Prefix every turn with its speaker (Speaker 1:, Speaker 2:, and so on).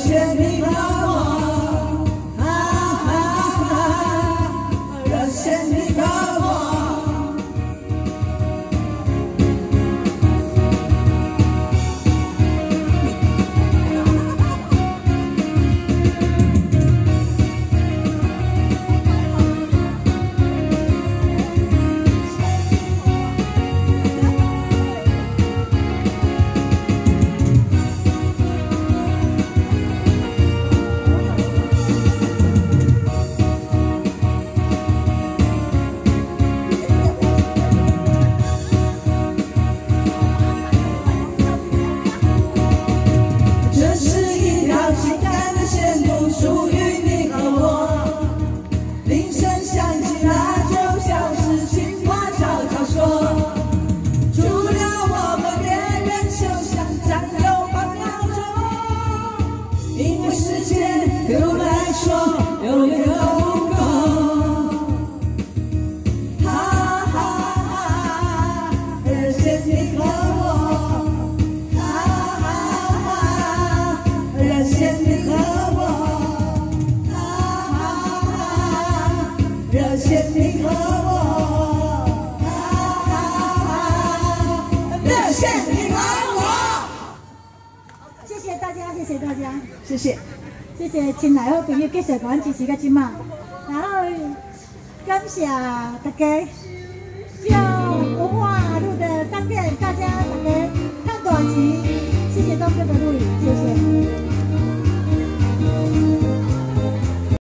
Speaker 1: 谢你和我，热谢你和我。 这是一条情感的线路，属于你和我。铃声响起了，就像是情话悄悄说。除了我们，别人就像占有半秒钟，因为时间对我们来说永远都不够。哈哈哈，热谢你和我。 热谢你和我，热谢你和我，热谢你和我。
Speaker 2: 谢谢大家，谢谢大家，
Speaker 1: 谢谢，
Speaker 2: 谢谢亲爱好朋友继续给阮支持到今嘛，然后感谢大家，就文化路的商店，大家看短期，谢谢东哥的录影，谢谢。